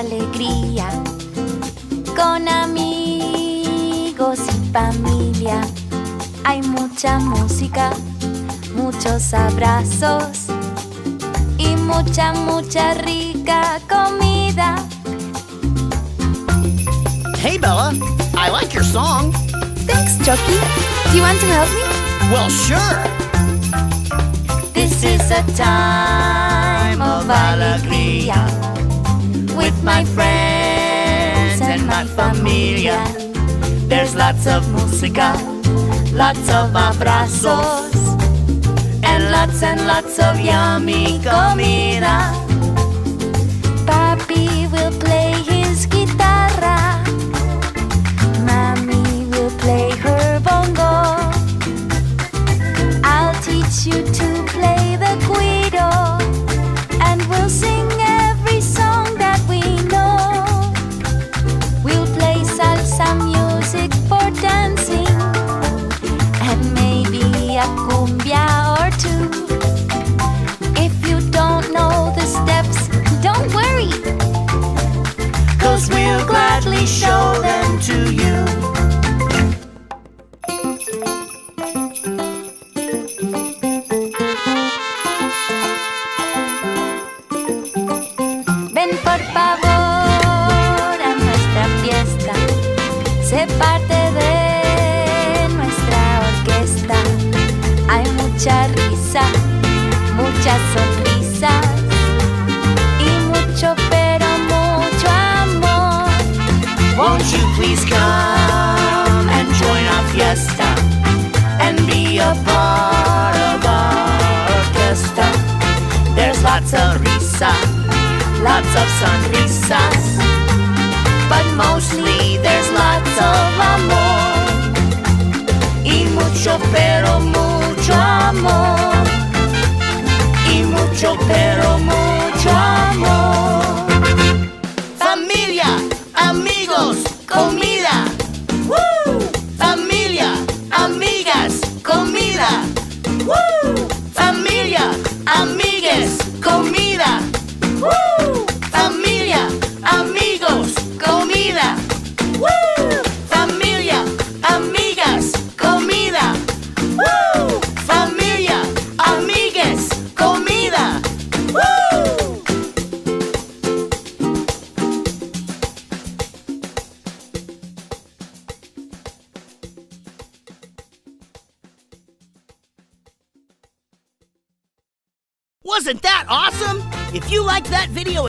alegría, con amigos y familia. Hay mucha música, muchos abrazos y mucha, mucha rica comida. Hey, Bella, I like your song. Thanks, Chucky. Do you want to help me? Well, sure. This is a time of alegría, with my friends and my familia. There's lots of música, lots of abrazos, and lots of yummy comida. Papi will play his guitarra, Mami will play her bongo. I'll teach you to play the guido, and we'll sing every song that we know. We'll play salsa music for dancing, and maybe a cumbia or two. If you don't know the steps, don't worry, 'cause we'll gladly show them to you. Ven por favor a nuestra fiesta, sé parte de nuestra orquesta. Hay mucha risa, muchas sonrisas y mucho, pero mucho amor. Won't you please come and join our fiesta and be a part of our orchestra? There's lots of risa, lots of sonrisas, but mostly there's lots of amor y mucho, pero mucho amor y mucho, pero mucho amor. Familia, amigos, comida. ¡Woo! Familia, amigas, comida. ¡Woo! Familia, amigues, comida. ¡Woo! Familia, amigos, comida. ¡Woo! Familia, amigas, comida. ¡Woo! Familia, amigues, comida. ¡Woo! Wasn't that awesome? If you liked that video